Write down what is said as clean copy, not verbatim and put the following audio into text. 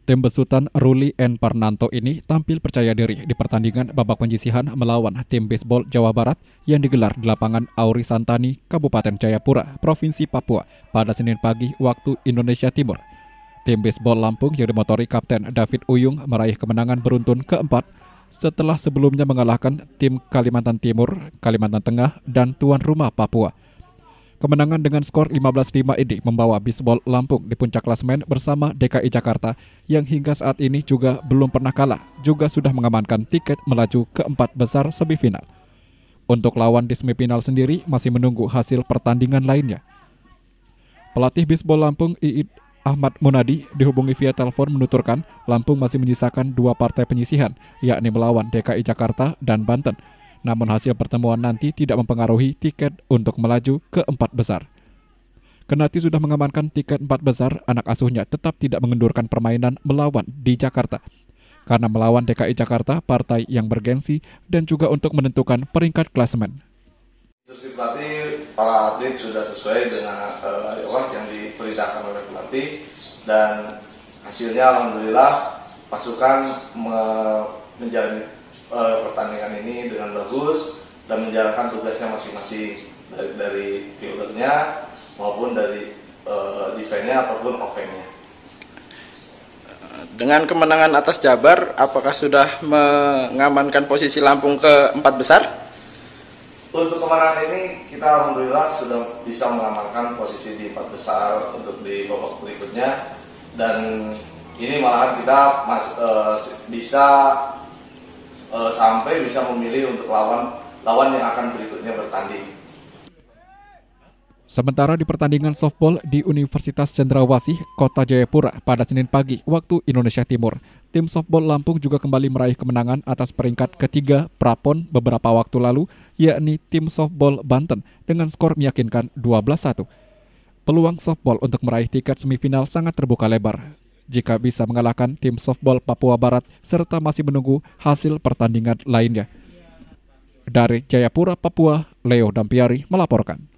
Tim besutan Ruli N. Parnanto ini tampil percaya diri di pertandingan babak penyisihan melawan tim bisbol Jawa Barat yang digelar di lapangan Auri Santani, Kabupaten Jayapura, Provinsi Papua pada Senin pagi waktu Indonesia Timur. Tim bisbol Lampung yang dimotori Kapten David Uyung meraih kemenangan beruntun keempat setelah sebelumnya mengalahkan tim Kalimantan Timur, Kalimantan Tengah, dan tuan rumah Papua. Kemenangan dengan skor 15-5 ini membawa bisbol Lampung di puncak klasemen bersama DKI Jakarta yang hingga saat ini juga belum pernah kalah, juga sudah mengamankan tiket melaju ke 4 besar semifinal. Untuk lawan di semifinal sendiri masih menunggu hasil pertandingan lainnya. Pelatih bisbol Lampung Iid Ahmad Munadi dihubungi via telepon menuturkan Lampung masih menyisakan 2 partai penyisihan, yakni melawan DKI Jakarta dan Banten. Namun hasil pertemuan nanti tidak mempengaruhi tiket untuk melaju ke 4 besar. Kendati sudah mengamankan tiket 4 besar, anak asuhnya tetap tidak mengendurkan permainan melawan di Jakarta. Karena melawan DKI Jakarta, partai yang bergensi dan juga untuk menentukan peringkat klasemen. Instruksi pelatih, para atlet sudah sesuai dengan yang diperintahkan oleh pelatih, dan hasilnya alhamdulillah pasukan menjalani pertandingan ini dengan bagus dan menjalankan tugasnya masing-masing, dari fieldernya maupun dari defense-nya ataupun offense-nya. Dengan kemenangan atas Jabar, apakah sudah mengamankan posisi Lampung ke 4 besar? Untuk kemenangan ini kita alhamdulillah sudah bisa mengamankan posisi di 4 besar untuk di babak berikutnya, dan ini malahan kita bisa sampai bisa memilih untuk lawan yang akan berikutnya bertanding. Sementara di pertandingan softball di Universitas Cendrawasih, Kota Jayapura pada Senin pagi waktu Indonesia Timur, tim softball Lampung juga kembali meraih kemenangan atas peringkat ketiga Prapon beberapa waktu lalu, yakni tim softball Banten dengan skor meyakinkan 12-1. Peluang softball untuk meraih tiket semifinal sangat terbuka lebar jika bisa mengalahkan tim softball Papua Barat serta masih menunggu hasil pertandingan lainnya. Dari Jayapura, Papua, Leo Dampiari melaporkan.